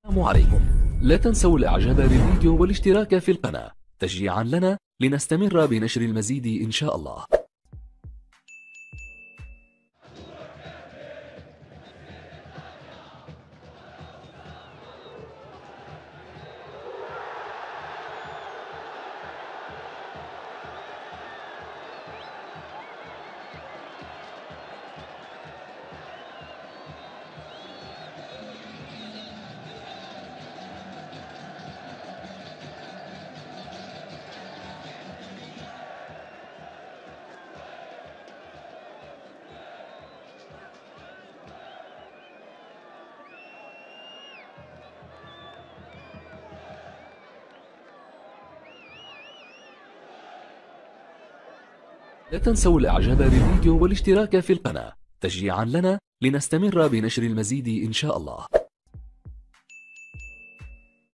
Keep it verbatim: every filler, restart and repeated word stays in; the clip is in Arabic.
السلام عليكم. لا تنسوا الاعجاب بالفيديو والاشتراك في القناة تشجيعا لنا لنستمر بنشر المزيد ان شاء الله. لا تنسوا الاعجاب بالفيديو والاشتراك في القناة تشجيعا لنا لنستمر بنشر المزيد ان شاء الله.